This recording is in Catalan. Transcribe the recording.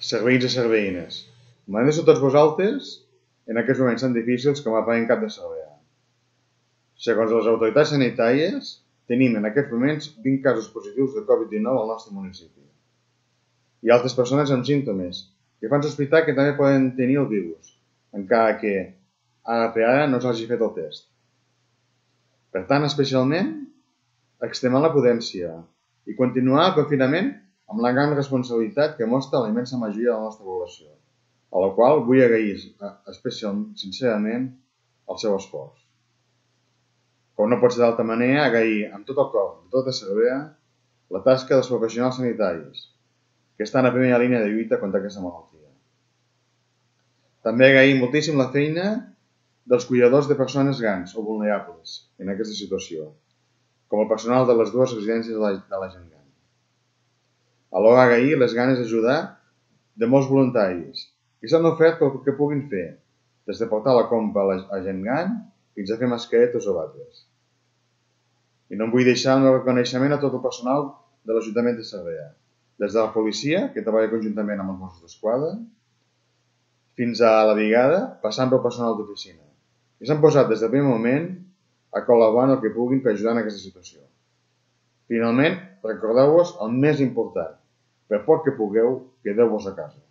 Serveïns i serveïnes, m'adreço a tots vosaltres en aquests moments tan difícils com a en cap de Sarrià. Segons les autoritats sanitàries, tenim en aquests moments 20 casos positius de Covid-19 al nostre municipi. Hi ha altres persones amb símptomes que fan sospitar que també poden tenir el virus, encara que ara per ara no s'hagi fet el test. Per tant, especialment, extremar la prudència i continuar el confinament amb la gran responsabilitat que mostra la immensa majoria de la nostra població, a la qual vull agrair sincerament el seu esforç. Com no pot ser d'altra manera, agrair amb tot el cor de tota Cervera la tasca dels professionals sanitaris, que estan a primera línia de lluita contra aquesta malaltia. També agrair moltíssim la feina dels cuidadors de persones grans o vulnerables en aquesta situació, com el personal de les dues residències de la gent gran. Alhora agrair les ganes d'ajudar de molts voluntaris que s'han ofert pel que puguin fer, des de portar la compra a gent gran fins a fer mascaretes o bates. I no em vull deixar un reconeixement a tot el personal de l'Ajuntament de Cervera, des de la policia, que treballa conjuntament amb els Mossos d'Esquadra, fins a la brigada, passant pel personal d'oficina, que s'han posat des del primer moment a col·laborar en el que puguin per ajudar en aquesta situació. Finalment, recordeu-vos el més important: per poc que pugueu, quedeu-vos a casa.